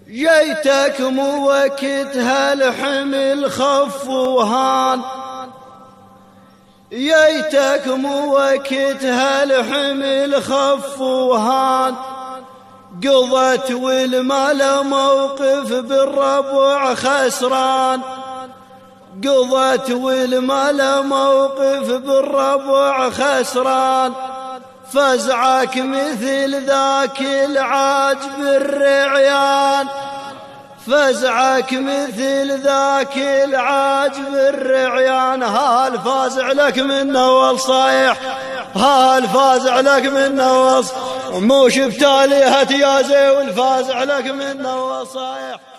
جيتك مو وقت هالحمل خف وهان، جيتك مو وقت هالحمل خف وهان، قضت والمال موقف بالربع خسران، قضت والمال موقف بالربع خسران، فزعك مثل ذاك العاجب الرعيان، فزعك مثل ذاك العاجب الرعيان. هالفازع لك منه والصيح، هالفازع لك منه والصيح، مو شفتاليها يا زي والفازع لك منه والصيح.